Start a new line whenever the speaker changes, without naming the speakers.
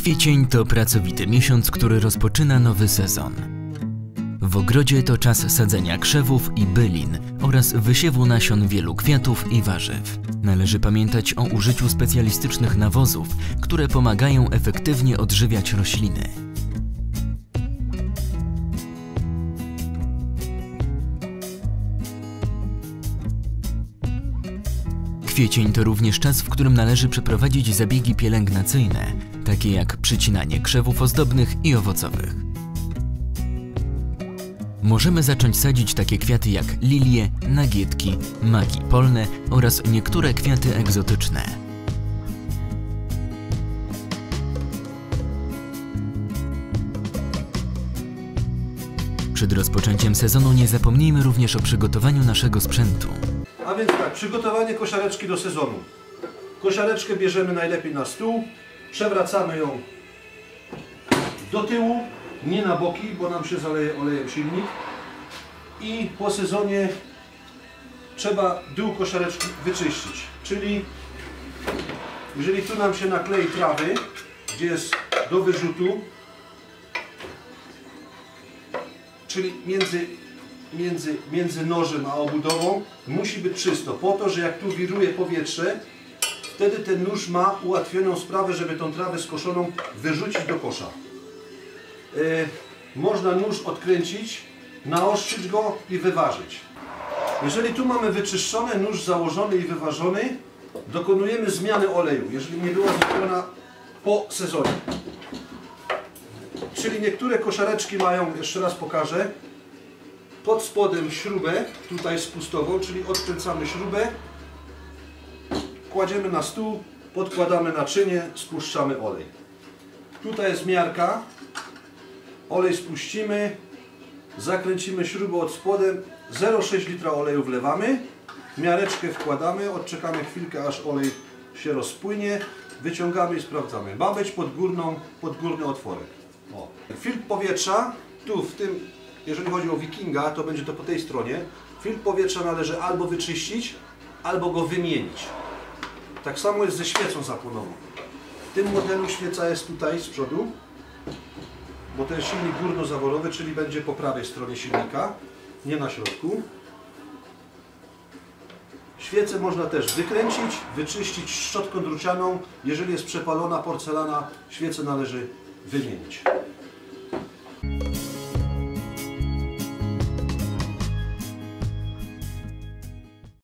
Kwiecień to pracowity miesiąc, który rozpoczyna nowy sezon. W ogrodzie to czas sadzenia krzewów i bylin oraz wysiewu nasion wielu kwiatów i warzyw. Należy pamiętać o użyciu specjalistycznych nawozów, które pomagają efektywnie odżywiać rośliny. Kwiecień to również czas, w którym należy przeprowadzić zabiegi pielęgnacyjne, takie jak przycinanie krzewów ozdobnych i owocowych. Możemy zacząć sadzić takie kwiaty jak lilie, nagietki, maki polne oraz niektóre kwiaty egzotyczne. Przed rozpoczęciem sezonu nie zapomnijmy również o przygotowaniu naszego sprzętu.
A więc tak, przygotowanie kosiareczki do sezonu. Kosiareczkę bierzemy najlepiej na stół, przewracamy ją do tyłu, nie na boki, bo nam się zaleje olejem silnik. I po sezonie trzeba dół kosiareczki wyczyścić. Czyli jeżeli tu nam się naklei trawy, gdzie jest do wyrzutu, czyli między nożem a obudową, musi być czysto, po to, że jak tu wiruje powietrze, wtedy ten nóż ma ułatwioną sprawę, żeby tą trawę skoszoną wyrzucić do kosza. Można nóż odkręcić, naostrzyć go i wyważyć. Jeżeli tu mamy wyczyszczone, nóż założony i wyważony, dokonujemy zmiany oleju, jeżeli nie była zrobiona po sezonie. Czyli niektóre kosiareczki mają, jeszcze raz pokażę, pod spodem śrubę, tutaj spustową, czyli odkręcamy śrubę, kładziemy na stół, podkładamy naczynie, spuszczamy olej. Tutaj jest miarka, olej spuścimy, zakręcimy śrubę od spodem, 0,6 litra oleju wlewamy, miareczkę wkładamy, odczekamy chwilkę, aż olej się rozpłynie, wyciągamy i sprawdzamy. Ma być pod górny otworek. O. Filtr powietrza, tu w tym, jeżeli chodzi o Wikinga, to będzie to po tej stronie. Filtr powietrza należy albo wyczyścić, albo go wymienić. Tak samo jest ze świecą zapłonową. W tym modelu świeca jest tutaj z przodu, bo to jest silnik górnozaworowy, czyli będzie po prawej stronie silnika, nie na środku. Świecę można też wykręcić, wyczyścić szczotką drucianą. Jeżeli jest przepalona porcelana, świecę należy wymienić.